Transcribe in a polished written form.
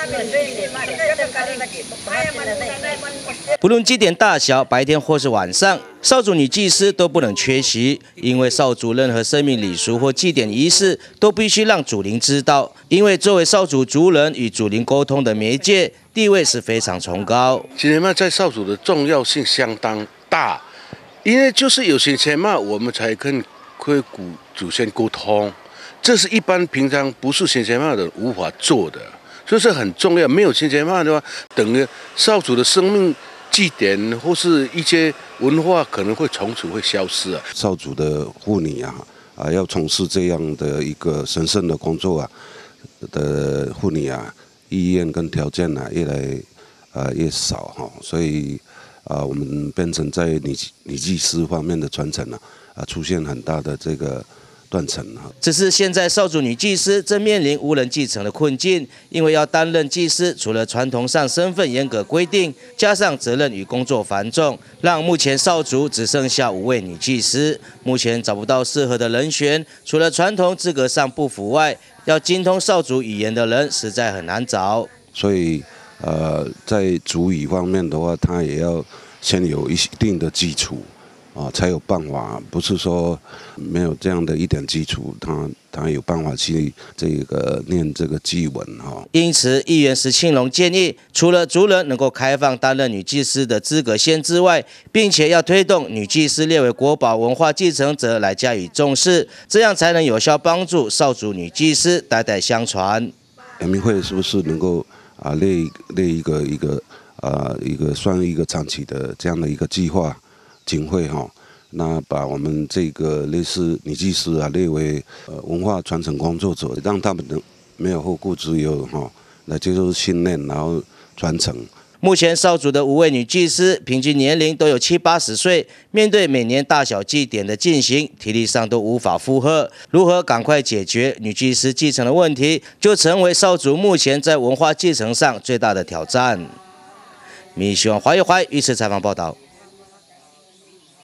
不论祭典大小，白天或是晚上，少族女祭司都不能缺席，因为少族任何生命礼俗或祭典仪式都必须让祖灵知道，因为作为少族族人与祖灵沟通的媒介，地位是非常崇高。 新前妈在少族的重要性相当大，因为就是有新前妈，我们才跟龟骨祖先沟通，这是一般平常不是新前妈的无法做的，所以是很重要。没有新前妈的话，等于少族的生命祭典或是一些文化可能会从此会消失啊。 少族的妇女要从事这样的一个神圣的工作的妇女意愿跟条件越来越少所以我们变成在女祭司方面的传承出现很大的这个断层只是现在少族女祭司正面临无人继承的困境，因为要担任祭司，除了传统上身份严格规定，加上责任与工作繁重，让目前少族只剩下5位女祭司。目前找不到适合的人选，除了传统资格上不符外，要精通少族语言的人实在很难找。 所以在族语方面的话，他也要先有一定的基础。才有办法，不是说没有这样的一点基础，他有办法去念这个祭文因此，议员石庆龙建议，除了族人能够开放担任女祭司的资格限制外，并且要推动女祭司列为国宝文化继承者来加以重视，这样才能有效帮助少族女祭司代代相传。 人民会是不是能够列一个算一个长期的这样的一个计划？经费那把我们这个类似女祭司列为文化传承工作者，让他们没有后顾之忧来接受训练，然后传承。 目前少族的5位女祭司平均年龄都有70、80岁，面对每年大小祭典的进行，体力上都无法负荷。如何赶快解决女祭司继承的问题，就成为少族目前在文化继承上最大的挑战。米希望华语于此采访报道。